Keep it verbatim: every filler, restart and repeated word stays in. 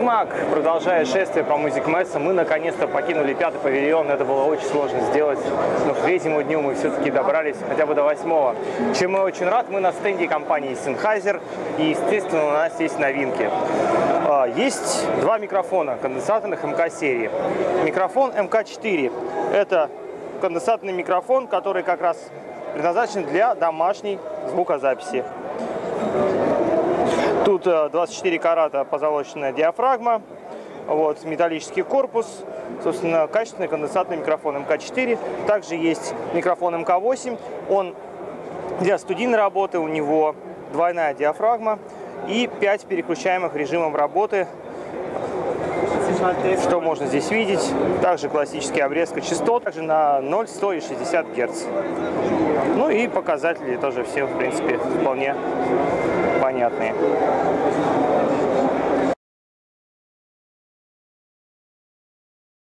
Mag, продолжая шествие по Music Messe, мы наконец-то покинули пятый павильон. Это было очень сложно сделать, но к третьему дню мы все-таки добрались хотя бы до восьмого. Чем я очень рад, мы на стенде компании Sennheiser, и, естественно, у нас есть новинки. Есть два микрофона конденсаторных эм ка серии. Микрофон эм ка четыре – это конденсаторный микрофон, который как раз предназначен для домашней звукозаписи. Тут двадцать четыре карата позолоченная диафрагма, вот, металлический корпус, собственно, качественный конденсаторный микрофон эм ка четыре. Также есть микрофон эм ка восемь, он для студийной работы, у него двойная диафрагма и пять переключаемых режимов работы. Что можно здесь видеть? Также классический обрезка частот, также на ноль, сто и шестьдесят герц. Ну и показатели тоже все, в принципе, вполне понятные.